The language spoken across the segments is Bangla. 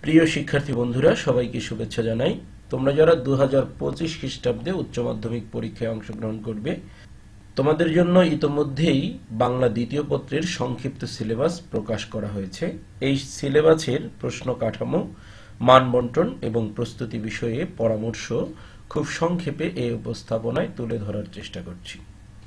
প্রিয় শিক্ষার্থী বন্ধুরা, সবাইকে শুভেচ্ছা জানাই। তোমরা যারা 2025 খ্রিস্টাব্দে উচ্চ মাধ্যমিক পরীক্ষায় অংশগ্রহণ করবে, তোমাদের জন্য ইতোমধ্যেই বাংলা দ্বিতীয় পত্রের সংক্ষিপ্ত সিলেবাস প্রকাশ করা হয়েছে। এই সিলেবাসের প্রশ্ন কাঠামো, মান বন্টন এবং প্রস্তুতি বিষয়ে পরামর্শ খুব সংক্ষেপে এই উপস্থাপনায় তুলে ধরার চেষ্টা করছি।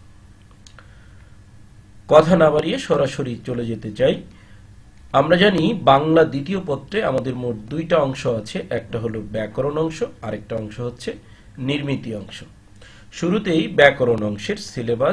কথা না বাড়িয়ে সরাসরি চলে যেতে চাই। আমরা জানি বাংলা দ্বিতীয় পত্রে আমাদের মোট দুইটা অংশ আছে, একটা হলো ব্যাকরণ অংশ, আরেকটা অংশ হচ্ছে নির্মিতি অংশ। শুরুতেই ব্যাকরণ অংশের সিলেবাস।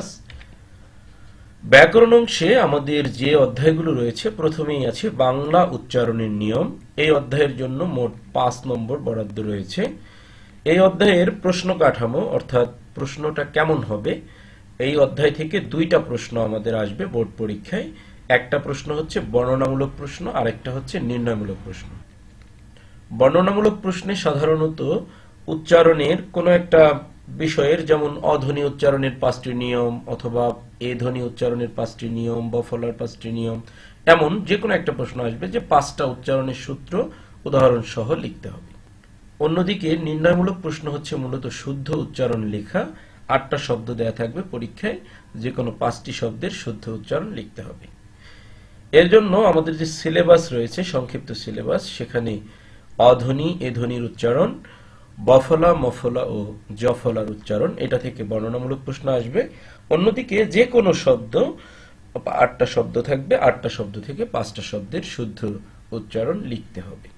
ব্যাকরণ অংশে আমাদের যে অধ্যায়গুলো রয়েছে, প্রথমেই আছে বাংলা উচ্চারণের নিয়ম। এই অধ্যায়ের জন্য মোট 5 নম্বর বরাদ্দ রয়েছে। এই অধ্যায়ের প্রশ্ন কাঠামো অর্থাৎ প্রশ্নটা কেমন হবে, এই অধ্যায় থেকে দুইটা প্রশ্ন আমাদের আসবে বোর্ড পরীক্ষায়। একটা প্রশ্ন হচ্ছে বর্ণনামূলক প্রশ্ন, আরেকটা হচ্ছে নির্ণয়মূলক প্রশ্ন। বর্ণনামূলক প্রশ্নে সাধারণত উচ্চারণের কোনো একটা বিষয়ের, যেমন অধ্বনি উচ্চারণের 5টি নিয়ম অথবা এ ধ্বনি উচ্চারণের 5টি নিয়ম, বফলার 5টি নিয়ম, এমন যে কোনো একটা প্রশ্ন আসবে যে 5টা উচ্চারণের সূত্র উদাহরণ সহ লিখতে হবে। অন্যদিকে নির্ণয়মূলক প্রশ্ন হচ্ছে মূলত শুদ্ধ উচ্চারণ লেখা। 8টা শব্দ দেয়া থাকবে পরীক্ষায়, যে কোনো 5টি শব্দের শুদ্ধ উচ্চারণ লিখতে হবে। এর জন্য আমাদের যে সিলেবাস রয়েছে, সংক্ষিপ্ত সিলেবাস, সেখানে অধ্বনি, এ ধ্বনির উচ্চারণ, বফলা, মফলা ও জফলার উচ্চারণ, এটা থেকে বর্ণনামূলক প্রশ্ন আসবে। অন্যদিকে যে কোনো শব্দ, 8টা শব্দ থাকবে, 8টা শব্দ থেকে 5টা শব্দের শুদ্ধ উচ্চারণ লিখতে হবে।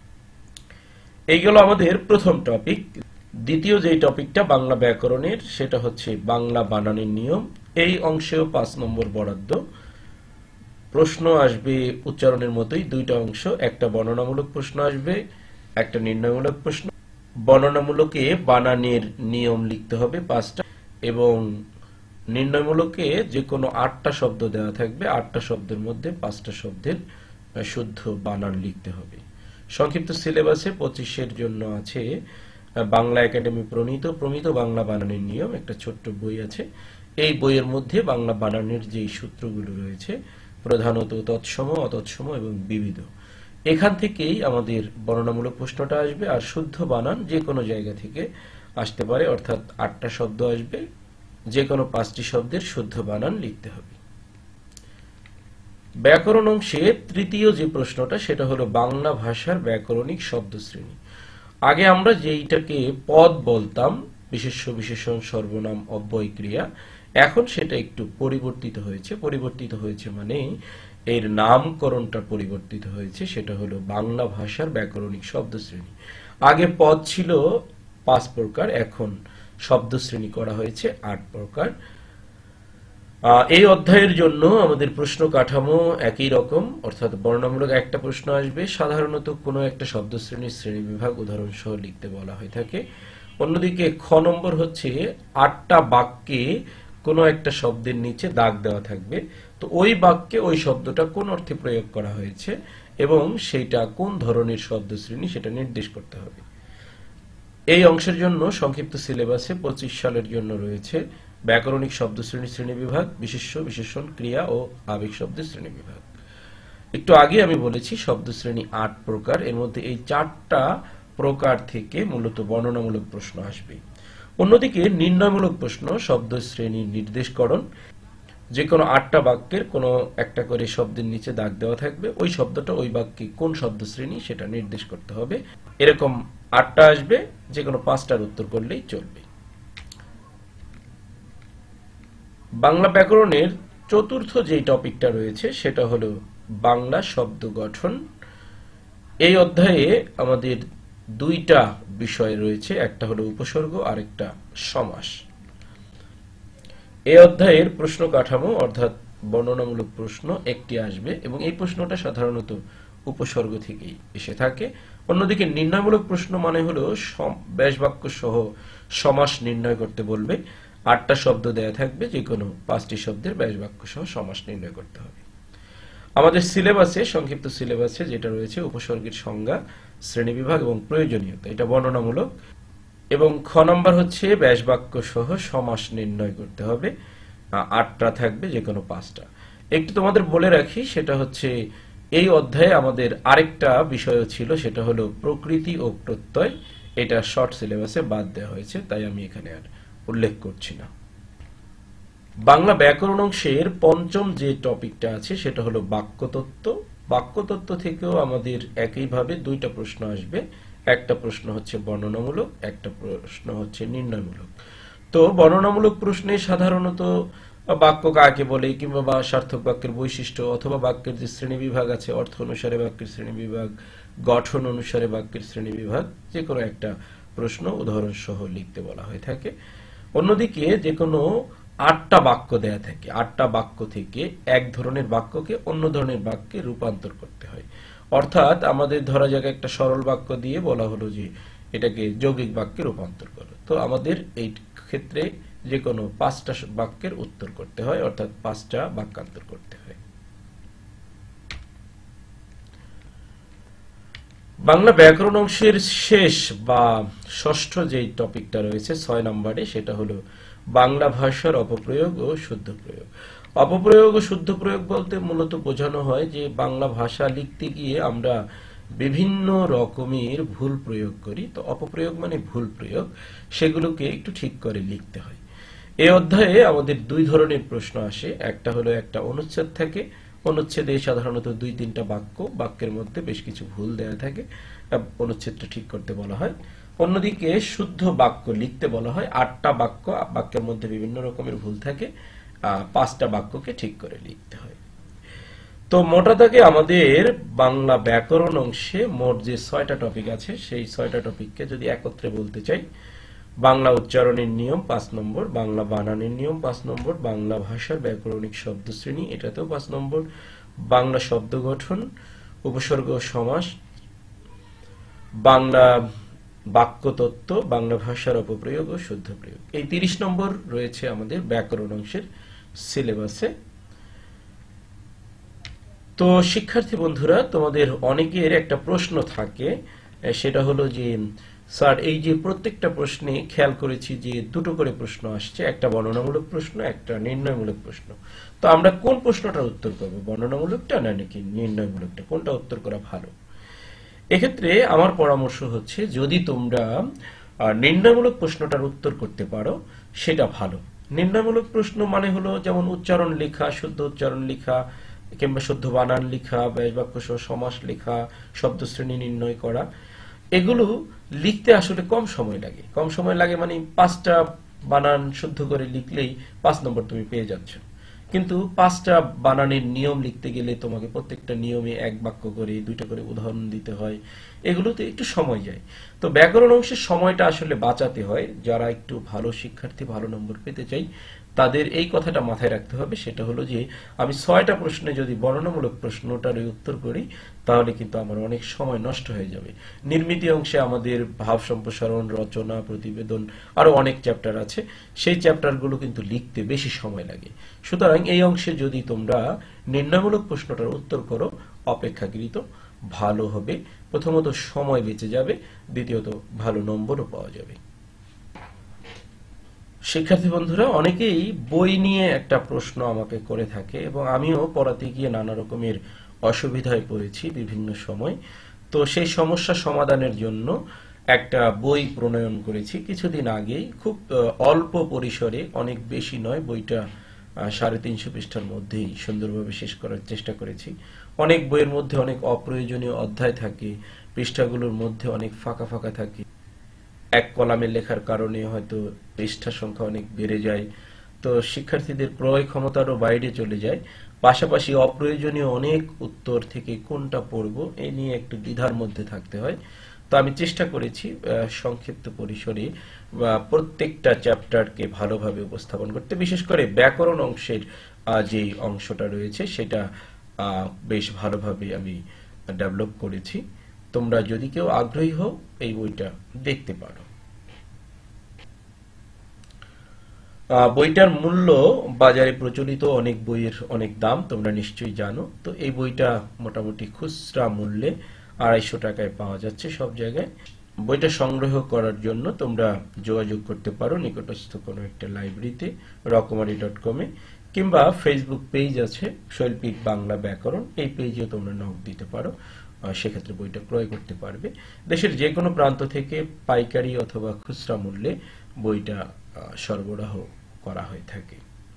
এইগুলো আমাদের প্রথম টপিক। দ্বিতীয় যে টপিকটা বাংলা ব্যাকরণের, সেটা হচ্ছে বাংলা বানানের নিয়ম। এই অংশেও 5 নম্বর বরাদ্দ। প্রশ্ন আসবে উচ্চারণের মতোই, দুইটা অংশ, একটা বর্ণনামূলক প্রশ্ন আসবে, একটা নির্ণয়মূলক প্রশ্ন। বর্ণনামূলকে বানানের নিয়ম লিখতে হবে 5টা, এবং নির্ণয়মূলকে যে কোনো 8টা শব্দ দেওয়া থাকবে, 8টা শব্দের মধ্যে 5টা শব্দের শুদ্ধ বানান লিখতে হবে। সংক্ষিপ্ত সিলেবাসে 25-এর জন্য আছে বাংলা একাডেমি প্রণীত বাংলা বানানের নিয়ম, একটা ছোট্ট বই আছে। এই বইয়ের মধ্যে বাংলা বানানের যে সূত্রগুলো রয়েছে, প্রধানত তৎসম, অতৎসম এবং বিবিধ, এখান থেকেই আমাদের বর্ণনামূলক প্রশ্নটা আসবে। আর শুদ্ধ বানান যে কোনো জায়গা থেকে আসতে পারে, অর্থাৎ 8টা শব্দ আসবে, যে কোনো 5টি শব্দের শুদ্ধ বানান লিখতে হবে। ব্যাকরণ অংশে তৃতীয় যে প্রশ্নটা, সেটা হলো বাংলা ভাষার ব্যাকরণিক শব্দ শ্রেণী। আগে আমরা যেইটাকে পদ বলতাম, বিশেষ্য, বিশেষণ, সর্বনাম, অব্যয়, ক্রিয়া, এখন সেটা একটু পরিবর্তিত হয়েছে মানে এর নামকরণটা পরিবর্তিত হয়েছে। সেটা হলো বাংলা ভাষার ব্যাকরণিক শব্দ শ্রেণী। আগে পদ ছিল 5 প্রকার, এখন শব্দ শ্রেণী করা হয়েছে 8 প্রকার। এই অধ্যায়ের জন্য আমাদের প্রশ্ন কাঠামো একই রকম, অর্থাৎ বর্ণনামূলক একটা প্রশ্ন আসবে। সাধারণত কোনো একটা শব্দ শ্রেণীর শ্রেণী বিভাগ উদাহরণ সহ লিখতে বলা হয়ে থাকে। অন্যদিকে খ নম্বর হচ্ছে 8টা বাক্যে কোনো একটা শব্দের নিচে দাগ দেওয়া থাকবে, তো ওই বাক্যে ওই শব্দটা কোন অর্থে প্রয়োগ করা হয়েছে এবং সেইটা কোন ধরনের শব্দ শ্রেণী সেটা নির্দেশ করতে হবে। এই অংশের জন্য সংক্ষিপ্ত সিলেবাসে 25 সালের জন্য রয়েছে ব্যাকরণিক শব্দ শ্রেণী বিভাগ, বিশেষ্য, বিশেষণ, ক্রিয়া ও আবেগ শব্দের শ্রেণী বিভাগ। একটু আগে আমি বলেছি শব্দ শ্রেণী 8 প্রকার, এর মধ্যে এই 4টা প্রকার থেকে মূলত বর্ণনামূলক প্রশ্ন আসবে। অন্যদিকে নির্ণয়মূলক প্রশ্ন শব্দ শ্রেণীর নির্দেশকরণ, যে কোনো 8টা বাক্যের কোনো একটা করে শব্দের নিচে দাগ দেওয়া থাকবে, ওই শব্দটা ওই বাক্যে কোন শব্দ শ্রেণী সেটা নির্দেশ করতে হবে। এরকম 8টা আসবে, যে কোনো 5টার উত্তর করলেই চলবে। বাংলা ব্যাকরণের চতুর্থ যেই টপিকটা রয়েছে, সেটা হলো বাংলা শব্দ গঠন। এই অধ্যায়ে আমাদের দুইটা বিষয় রয়েছে, একটা হলো উপসর্গ, আরেকটা সমাস। এই অধ্যায়ের প্রশ্ন কাঠামো অর্থাৎ বর্ণনামূলক প্রশ্ন একটি আসবে, এবং এই প্রশ্নটা সাধারণত উপসর্গ থেকেই এসে থাকে। অন্যদিকে নির্ণয়মূলক প্রশ্ন মানে হলো ব্যাস বাক্য সহ সমাস নির্ণয় করতে বলবে। 8টা শব্দ দেয়া থাকবে, যে কোনো 5টি শব্দের ব্যাস বাক্য সহ সমাস নির্ণয় করতে হবে। আমাদের সিলেবাসে, সংক্ষিপ্ত সিলেবাসে যেটা রয়েছে, উপসর্গের সংজ্ঞা, শ্রেণীবিভাগ এবং প্রয়োজনীয়তা, এটা বর্ণনামূলক। এবং খ নম্বর হচ্ছে ব্যাস বাক্য সহ সমাস নির্ণয় করতে হবে। 8টা থাকবে, যে কোনো 5টা। একটু তোমাদের বলে রাখি, সেটা হচ্ছে এই অধ্যায়ে আমাদের আরেকটা বিষয় ছিল, সেটা হলো প্রকৃতি ও প্রত্যয়। এটা শর্ট সিলেবাসে বাদ দেওয়া হয়েছে, তাই আমি এখানে আর উল্লেখ করছি না। বাংলা ব্যাকরণ অংশের পঞ্চম যে টপিকটা আছে সেটা হলো বাক্যতত্ত্ব। বাক্যতত্ত্ব থেকেও আমাদের একইভাবে দুইটা প্রশ্ন আসবে। একটা প্রশ্ন হচ্ছে বর্ণনামূলক, একটা প্রশ্ন হচ্ছে নির্ণয়মূলক। তো বর্ণনামূলক প্রশ্নে সাধারণত বাক্য কাকে বলে, কিংবা সার্থক বাক্যের বৈশিষ্ট্য, অথবা বাক্যের যে শ্রেণী বিভাগ আছে, অর্থ অনুসারে বাক্যের শ্রেণী বিভাগ, গঠন অনুসারে বাক্যের শ্রেণী বিভাগ, যে কোনো একটা প্রশ্ন উদাহরণ সহ লিখতে বলা হয়ে থাকে। অন্যদিকে যে কোনো 8টা বাক্য দেয়া থাকে, 8টা বাক্য থেকে এক ধরনের বাক্যকে অন্য ধরনের বাক্যে রূপান্তর করতে হয়। অর্থাৎ আমাদের ধরা যাক একটা সরল বাক্য দিয়ে বলা হলো যে এটাকে যৌগিক বাক্যে রূপান্তর করো, তো আমাদের এই ক্ষেত্রে যে কোনো 5টা বাক্যের উত্তর করতে হয়, অর্থাৎ 5টা বাক্যান্তর করতে হয়। বাংলা ব্যাকরণ অংশের শেষ বা ষষ্ঠ যেই টপিকটা রয়েছে 6 নম্বরে, সেটা হলো বাংলা ভাষার অপপ্রয়োগ ও শুদ্ধ প্রয়োগ। অপপ্রয়োগ ও শুদ্ধ প্রয়োগ বলতে মূলত বোঝানো হয় যে বাংলা ভাষা লিখতে গিয়ে আমরা বিভিন্ন রকমের ভুল প্রয়োগ করি। তো অপপ্রয়োগ মানে ভুল প্রয়োগ, সেগুলোকে একটু ঠিক করে লিখতে হয়। এই অধ্যায়ে আমাদের দুই ধরনের প্রশ্ন আসে। একটা হলো একটা অনুচ্ছেদ থাকে, অনুচ্ছেদে সাধারণত 2-3টা বাক্য, বাক্যের মধ্যে বেশ কিছু ভুল দেয়া থাকে, অনুচ্ছেদটা ঠিক করতে বলা হয়। অন্যদিকে শুদ্ধ বাক্য লিখতে বলা হয়। 8টা বাক্য, বাক্যের মধ্যে বিভিন্ন রকমের ভুল থাকে, 5টা বাক্যকে ঠিক করে লিখতে হয়। তো মোটা দাগে আমাদের বাংলা ব্যাকরণ অংশে মোট যে 6টা টপিক আছে, সেই 6টা টপিককে যদি একত্রে বলতে চাই, বাংলা উচ্চারণের নিয়ম 5 নম্বর, বাংলা বানানের নিয়ম 5 নম্বর, বাংলা ভাষার ব্যাকরণিক শব্দশ্রেণী এটাতেও 5 নম্বর, বাংলা শব্দ গঠন, উপসর্গ ও সমাস, বাংলা বাক্যতত্ত্ব, বাংলা ভাষার অপপ্রয়োগ ও শুদ্ধ প্রয়োগ, এই 30 নম্বর রয়েছে আমাদের ব্যাকরণ অংশের সিলেবাসে। তো শিক্ষার্থী বন্ধুরা, তোমাদের অনেকের একটা প্রশ্ন থাকে, সেটা হলো যে স্যার এই যে প্রত্যেকটা প্রশ্নে খেয়াল করেছি যে দুটো করে প্রশ্ন আসছে, একটা বর্ণনামূলক প্রশ্ন, একটা নির্ণয়মূলক প্রশ্ন। তো আমরা কোন প্রশ্নটার উত্তর করব, বর্ণনামূলকটা না নাকি নির্ণয়মূলকটা, কোনটা উত্তর করা ভালো? এক্ষেত্রে আমার পরামর্শ হচ্ছে, যদি তোমরা নির্ণয়মূলক প্রশ্নটার উত্তর করতে পারো সেটা ভালো। নির্ণয়মূলক প্রশ্ন মানে হলো যেমন উচ্চারণ লেখা, শুদ্ধ উচ্চারণ লেখা, কিংবা শুদ্ধ বানান লেখা, ব্যাস বাক্য সহ সমাস লেখা, শব্দশ্রেণী নির্ণয় করা। এগুলো লিখতে আসলে কম সময় লাগে। কম সময় লাগে মানে 5টা বানান শুদ্ধ করে লিখলেই 5 নম্বর তুমি পেয়ে যাচ্ছ। কিন্তু 5টা বানানের নিয়ম লিখতে গেলে তোমাকে প্রত্যেকটা নিয়মে এক বাক্য করে 2টা করে উদাহরণ দিতে হয়, এগুলোতে একটু সময় যায়। তো ব্যাকরণ অংশের সময়টা আসলে বাঁচাতে হয়। যারা একটু ভালো শিক্ষার্থী, ভালো নম্বর পেতে চাই, তাদের এই কথাটা মাথায় রাখতে হবে, সেটা হলো যে আমি 6টা প্রশ্নে যদি বর্ণনামূলক প্রশ্নটার উত্তর করি, তাহলে কিন্তু আমার অনেক সময় নষ্ট হয়ে যাবে। নির্মিতি অংশে আমাদের ভাব সম্প্রসারণ, রচনা, প্রতিবেদন, আরো অনেক চ্যাপ্টার আছে, সেই চ্যাপ্টারগুলো কিন্তু লিখতে বেশি সময় লাগে। সুতরাং এই অংশে যদি তোমরা নির্ণয়মূলক প্রশ্নটার উত্তর করো, অপেক্ষাকৃত ভালো হবে। প্রথমত সময় বেঁচে যাবে, দ্বিতীয়ত ভালো নম্বরও পাওয়া যাবে। শিক্ষার্থী বন্ধুরা, অনেকেই বই নিয়ে একটা প্রশ্ন আমাকে করে থাকে, এবং আমিও পড়াতে গিয়ে নানা রকমের অসুবিধায় পড়েছি বিভিন্ন সময়। তো সেই সমস্যা সমাধানের জন্য একটা বই প্রণয়ন করেছি কিছুদিন আগেই, খুব অল্প পরিসরে, অনেক বেশি নয়, বইটা 350 পৃষ্ঠার মধ্যেই সুন্দরভাবে শেষ করার চেষ্টা করেছি। অনেক বইয়ের মধ্যে অনেক অপ্রয়োজনীয় অধ্যায় থাকে, পৃষ্ঠাগুলোর মধ্যে অনেক ফাঁকা ফাঁকা থাকে, এক কলামে লেখার কারণে হয়তো পৃষ্ঠা সংখ্যা অনেক বেড়ে যায়, তো শিক্ষার্থীদের ক্রয় ক্ষমতারও বাইরে চলে যায়। পাশাপাশি অপ্রয়োজনীয় অনেক উত্তর থেকে কোনটা পড়বো এই নিয়ে একটু দ্বিধার মধ্যে থাকতে হয়। তো আমি চেষ্টা করেছি সংক্ষিপ্ত পরিসরে প্রত্যেকটা চ্যাপ্টারকে ভালোভাবে উপস্থাপন করতে, বিশেষ করে ব্যাকরণ অংশের যে অংশটা রয়েছে সেটা বেশ ভালোভাবে আমি ডেভেলপ করেছি। তোমরা যদি কেউ আগ্রহী হও, এই বইটা দেখতে পারো। বইটার মূল্য বাজারে প্রচলিত অনেক বইয়ের অনেক দাম, তোমরা নিশ্চয়ই জানো। তো এই বইটা মোটামুটি খুচরা মূল্যে 250 টাকায় পাওয়া যাচ্ছে সব জায়গায়। বইটা সংগ্রহ করার জন্য তোমরা যোগাযোগ করতে পারো নিকটস্থ কোনো একটা লাইব্রেরিতে, রকমারি.com-এ, কিংবা ফেসবুক পেজ আছে শৈল্পিক বাংলা ব্যাকরণ, এই পেজেও তোমরা নক দিতে পারো, সেক্ষেত্রে বইটা ক্রয় করতে পারবে। দেশের যে কোনো প্রান্ত থেকে পাইকারি অথবা খুচরা মূল্যে বইটা সরবরাহ করা হয়ে থাকে।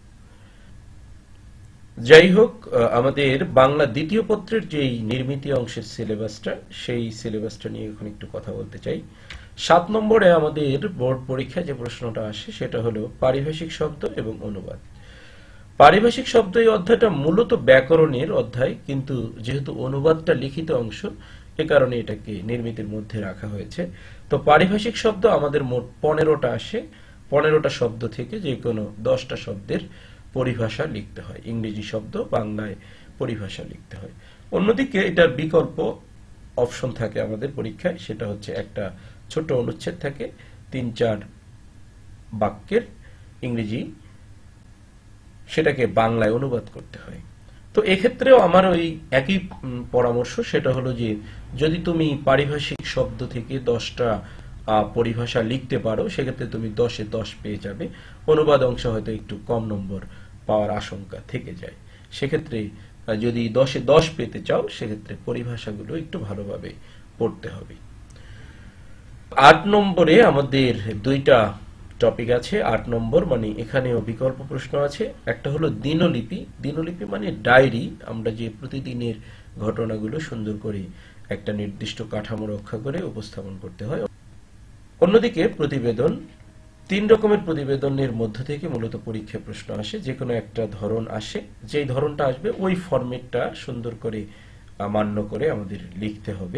যাই হোক, আমাদের বাংলা দ্বিতীয় পত্রের যেই নির্মিতি অংশের সিলেবাসটা, সেই সিলেবাসটা নিয়ে এখন একটু কথা বলতে চাই। 7 নম্বরে আমাদের বোর্ড পরীক্ষায় যে প্রশ্নটা আসে সেটা হলো পারিভাষিক শব্দ এবং অনুবাদ। পারিভাষিক শব্দ এই অধ্যায়টা মূলত ব্যাকরণের অধ্যায়, কিন্তু যেহেতু অনুবাদটা লিখিত অংশ, এ কারণে এটাকে নির্মিতির মধ্যে রাখা হয়েছে। তো পারিভাষিক শব্দ আমাদের মোট 15টা আসে। 15টা শব্দ থেকে যে কোনো 10টা শব্দের পরিভাষা লিখতে হয়, ইংরেজি শব্দ বাংলায় পরিভাষা লিখতে হয়। অন্যদিকে এটার বিকল্প অপশন থাকে আমাদের পরীক্ষায়, সেটা হচ্ছে একটা ছোট অনুচ্ছেদ থাকে 3-4 বাক্যের ইংরেজি, সেটাকে বাংলায় অনুবাদ করতে হয়। তো এক্ষেত্রেও আমার ওই একই পরামর্শ, সেটা হলো যে যদি তুমি পারিভাষিক শব্দ থেকে 10টা পরিভাষা লিখতে পারো, সেক্ষেত্রে তুমি 10-এ 10 পেয়ে যাবে। অনুবাদ অংশ হয়তো একটু কম নম্বর পাওয়ার আশঙ্কা থেকে যায়। সেক্ষেত্রে যদি 10-এ 10 পেতে চাও, সেক্ষেত্রে পরিভাষাগুলো একটু ভালোভাবে পড়তে হবে। 8 নম্বরে আমাদের দুইটা টপিক আছে। 8 নম্বর মানে এখানেও বিকল্প প্রশ্ন আছে। একটা হলো দিনলিপি। দিনলিপি মানে ডায়েরি, আমরা যে প্রতিদিনের ঘটনাগুলো সুন্দর করে একটা নির্দিষ্ট কাঠামো রক্ষা করে উপস্থাপন করতে হয়। অন্যদিকে প্রতিবেদন, 3 রকমের প্রতিবেদনের মধ্য থেকে মূলত পরীক্ষায় প্রশ্ন আসে। যে কোনো একটা ধরন আসে, যেই ধরনটা আসবে ওই ফরম্যাটটা সুন্দর করে মান্য করে আমাদের লিখতে হবে।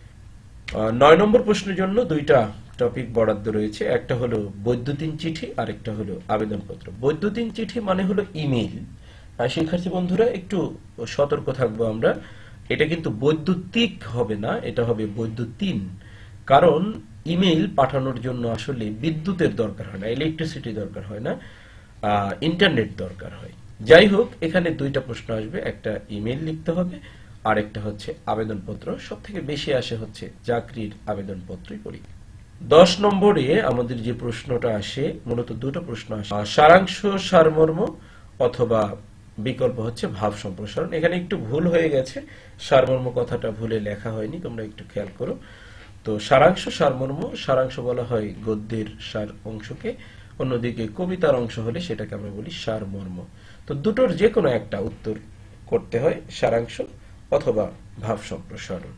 9 নম্বর প্রশ্নের জন্য দুইটা টপিক বরাদ্দ রয়েছে। একটা হলো বৈদ্যুতিন চিঠি, আর একটা হলো আবেদনপত্র। বৈদ্যুতিন চিঠি মানে হলো ইমেইল। শিক্ষার্থী বন্ধুরা একটু সতর্ক থাকবো আমরা, এটা কিন্তু বৈদ্যুতিক হবে না, এটা হবে বৈদ্যুতিন। কারণ ইমেইল পাঠানোর জন্য আসলে বিদ্যুতের দরকার হয় না, ইলেকট্রিসিটি দরকার হয় না, ইন্টারনেট দরকার হয়। যাই হোক, এখানে দুইটা প্রশ্ন আসবে, একটা ইমেইল লিখতে হবে, আর একটা হচ্ছে আবেদনপত্র। সব থেকে বেশি আসে হচ্ছে চাকরির আবেদনপত্রই পরীক্ষা। 10 নম্বরে আমাদের যে প্রশ্নটা আসে, মূলত দুটো প্রশ্ন আসে, সারাংশ সারমর্ম অথবা বিকল্প হচ্ছে ভাব সম্প্রসারণ। এখানে একটু ভুল হয়ে গেছে, সারমর্ম কথাটা ভুলে লেখা হয়নি, তোমরা একটু খেয়াল করো। তো সারাংশ সারমর্ম, সারাংশ বলা হয় গদ্যের সার অংশকে, অন্যদিকে কবিতার অংশ হলে সেটাকে আমরা বলি সারমর্ম। তো দুটোর যে কোনো একটা উত্তর করতে হয়, সারাংশ অথবা ভাব সম্প্রসারণ।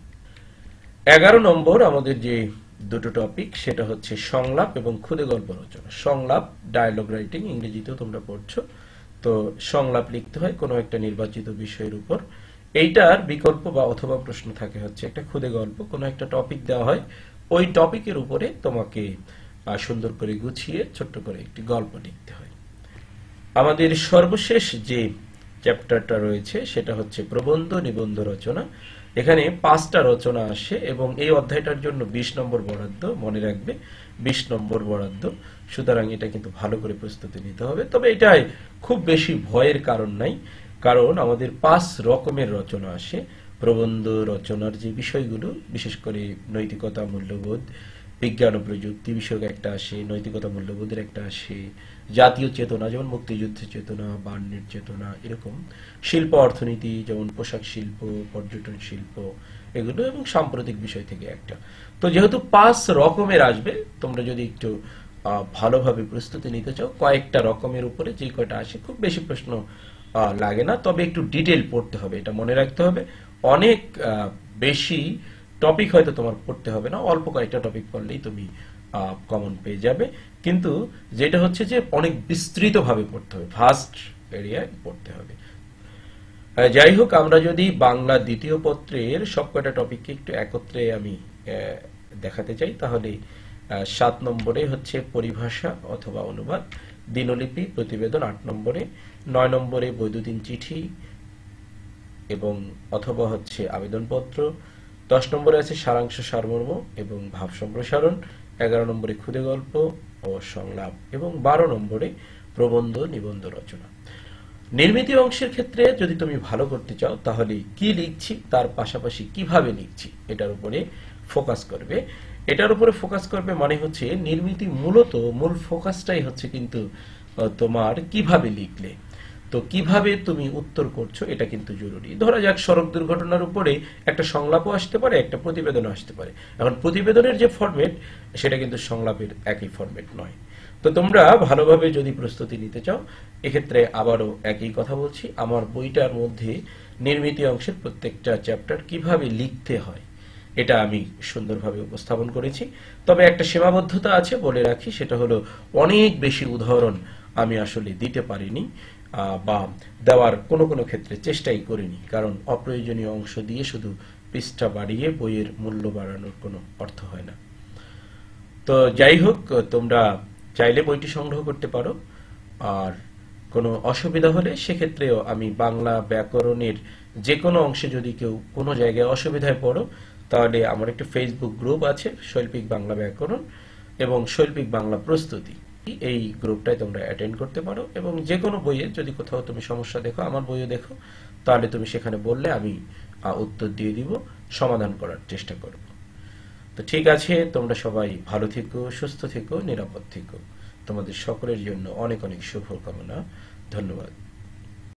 11 নম্বর আমাদের যে দুটো টপিক, সেটা হচ্ছে সংলাপ এবং ক্ষুদে গল্প রচনা। সংলাপ ডায়ালগ রাইটিং, ইংরেজিতেও তোমরা পড়ছো। তো সংলাপ লিখতে হয় কোনো একটা নির্বাচিত বিষয়ের উপর। এইটার বিকল্প বা অথবা প্রশ্ন থাকে হচ্ছে একটা ক্ষুদে গল্প, কোনো একটা টপিক দেওয়া হয়, ওই টপিকের উপরে তোমাকে সুন্দর করে গুছিয়ে ছোট্ট করে একটি গল্প লিখতে হয়। আমাদের সর্বশেষ যে চ্যাপ্টারটা রয়েছে সেটা হচ্ছে প্রবন্ধ নিবন্ধ রচনা। এখানে 5টা রচনা আসে এবং এই অধ্যায়টার জন্য 20 নম্বর বরাদ্দ, মনে রাখবে 20 নম্বর বরাদ্দ। সুতরাং এটা কিন্তু ভালো করে প্রস্তুতি নিতে হবে। তবে এটাই খুব বেশি ভয়ের কারণ নাই, কারণ আমাদের 5 রকমের রচনা আসে। প্রবন্ধ রচনার যে বিষয়গুলো, বিশেষ করে নৈতিকতা, মূল্যবোধ, বিজ্ঞান ও প্রযুক্তি বিষয়ক একটা আসে, নৈতিকতা মূল্যবোধের একটা আসে, জাতীয় চেতনা যেমন মুক্তিযুদ্ধের চেতনা, বায়ান্নের চেতনা, এরকম শিল্প অর্থনীতি যেমন পোশাক শিল্প, পর্যটন শিল্প, এগুলো, এবং সাম্প্রতিক বিষয় থেকে একটা। তো যেহেতু 5 রকমের আসবে, তোমরা যদি একটু ভালোভাবে প্রস্তুতি নিতে চাও, কয়েকটা রকমের উপরে যে কয়টা আসে খুব বেশি প্রশ্ন লাগে না, তবে একটু ডিটেল পড়তে হবে, এটা মনে রাখতে হবে। অনেক বেশি টপিক হয়তো তোমার পড়তে হবে না, অল্প কয়েকটা টপিক পড়লেই তুমি কমন পেয়ে যাবে। কিন্তু যেটা হচ্ছে যে অনেক বিস্তৃতভাবে পড়তে হবে, ভাস্ট এরিয়ায় পড়তে হবে। যাই হোক, আমরা যদি বাংলা দ্বিতীয় পত্রের সবকটা টপিককে একটু একত্রে আমি দেখাতে চাই, তাহলে 7 নম্বরে হচ্ছে পরিভাষা অথবা অনুবাদ, দিনলিপি, প্রতিবেদন 8 নম্বরে, 9 নম্বরে বৈদ্যুতিন চিঠি এবং অথবা হচ্ছে আবেদনপত্র, 10 নম্বরে আছে সারাংশ সারমর্ম এবং ভাব সম্প্রসারণ, 11 নম্বরে ক্ষুদে গল্প ও সংলাপ এবং 12 নম্বরে প্রবন্ধ নিবন্ধ রচনা। নির্মিতি অংশের ক্ষেত্রে যদি তুমি ভালো করতে চাও, তাহলে কি লিখছি তার পাশাপাশি কিভাবে লিখছি এটার উপরে ফোকাস করবে। এটার উপরে ফোকাস করবে মানে হচ্ছে নির্মিতি মূলত মূল ফোকাসটাই হচ্ছে কিন্তু তোমার কিভাবে লিখলে। তো কিভাবে তুমি উত্তর করছো এটা কিন্তু জরুরি। ধরা যাক সড়ক দুর্ঘটনার উপরে একটা সংলাপও আসতে পারে, একটা প্রতিবেদনও আসতে পারে। এখন প্রতিবেদনের যে ফরম্যাট সেটা কিন্তু সংলাপের একই ফরম্যাট নয়। তো তোমরা ভালোভাবে যদি প্রস্তুতি নিতে চাও, এক্ষেত্রে আবারও একই কথা বলছি, আমার বইটার মধ্যে নির্মিতি অংশের প্রত্যেকটা চ্যাপ্টার কিভাবে লিখতে হয় এটা আমি সুন্দরভাবে উপস্থাপন করেছি। তবে একটা সীমাবদ্ধতা আছে বলে রাখি, সেটা হলো অনেক বেশি উদাহরণ আমি আসলে দিতে পারিনি বা দেওয়ার কোনো কোনো ক্ষেত্রে চেষ্টাই করিনি, কারণ অপ্রয়োজনীয় অংশ দিয়ে শুধু পৃষ্ঠা বাড়িয়ে বইয়ের মূল্য বাড়ানোর কোনো অর্থ হয় না। তো যাই হোক, তোমরা চাইলে বইটি সংগ্রহ করতে পারো। আর কোনো অসুবিধা হলে সেক্ষেত্রেও আমি বাংলা ব্যাকরণের যে কোনো অংশে যদি কেউ কোনো জায়গায় অসুবিধায় পড়ো, তাহলে আমার একটা ফেসবুক গ্রুপ আছে, শৈল্পিক বাংলা ব্যাকরণ এবং শৈল্পিক বাংলা প্রস্তুতি। এই গ্রুপটায় তোমরা অ্যাটেন্ড করতে পারো এবং যে কোনো বইয়ে যদি কোথাও তুমি সমস্যা দেখো, আমার বইও দেখো, তাহলে তুমি সেখানে বললে আমি উত্তর দিয়ে দিব, সমাধান করার চেষ্টা করব। তো ঠিক আছে, তোমরা সবাই ভালো থেকো, সুস্থ থেকো, নিরাপদ থেকো। তোমাদের সকলের জন্য অনেক অনেক শুভকামনা। ধন্যবাদ।